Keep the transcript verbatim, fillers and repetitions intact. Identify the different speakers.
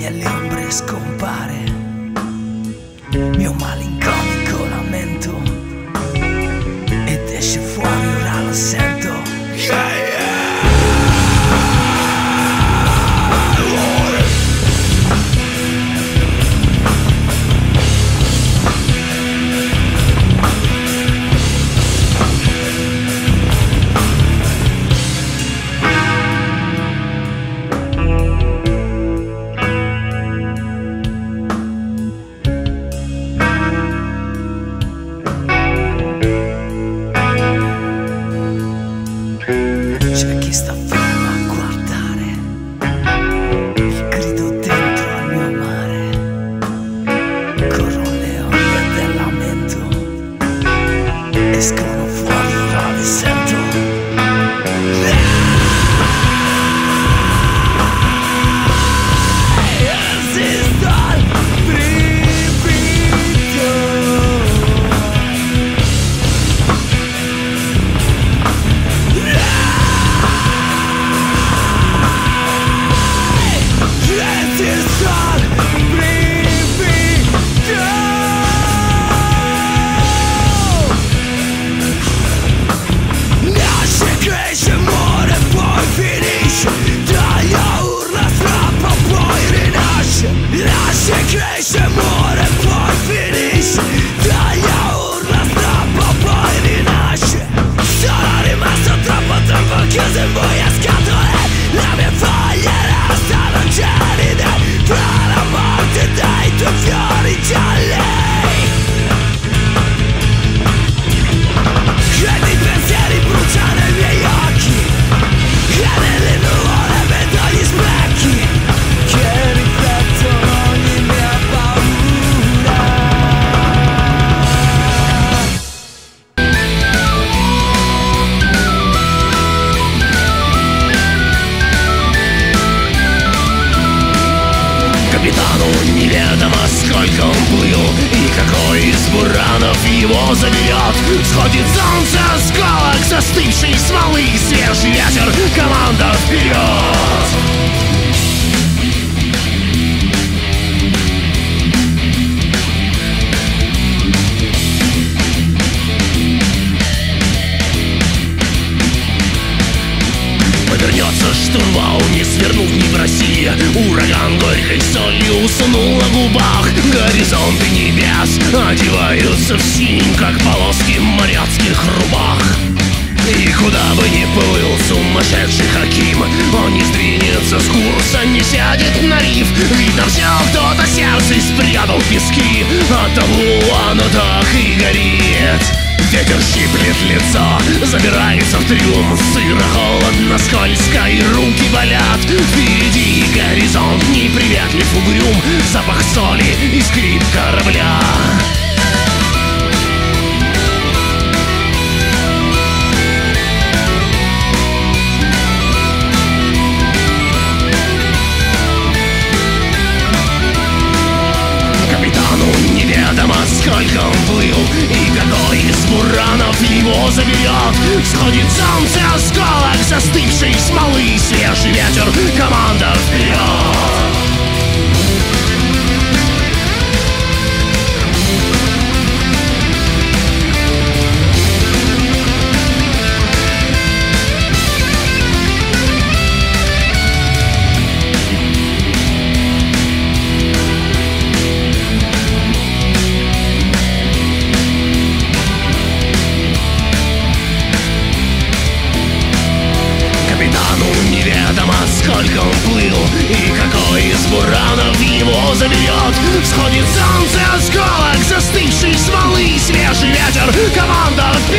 Speaker 1: e le ombre scompare, mio malinconico lamento, ed esce fuori, ora lo sento. Yeah, yeah. C'è chi sta fermo a guardare, il grido dentro al mio mare, corrono le onde del lamento, escono fuori, ora li sento. Esisto al brivido, cresce, muore, poi finisce, taglia, urla, strappa, poi rinasce. Sono rimasto troppo, troppo chiuso in voi a scatole, le mie foglie restano gelide, tra la morte dei tuoi fiori gialli. E i pensieri bruciano i miei occhi, e nelle nuvole vedo gli specchi che riflettono ogni mia paura. Капитану неведомо, сколько он плыл и какой из буранов его заберет. Сходит солнце, осколок застывшей смолы, свежий ветер, команда вперед! Повернется штурвал, не свернуть, не в России. Ураган горькой солью уснул на губах. Горизонты небес одеваются в синь, как полоски моряцких рубах. И куда бы ни плыл сумасшедший Хаким, он не сдвинется с курса, не сядет на риф. Видно, все кто-то сердце спрятал в пески, оттого оно так и горит. Ветер щиплет лицо, забирается в трюм. Сыро, холодно, скользко и руки болят. Впереди горизонт неприветлив, угрюм, запах соли и скрип корабля. Неведомо, сколько он плыл и какой из буранов его заберет. Сходит солнце, осколок застывшей смолы, свежий ветер, команда вперед! Сколько он плыл и какой из буранов его заберет. Всходит солнце, осколок застывшей смолы, свежий ветер, команда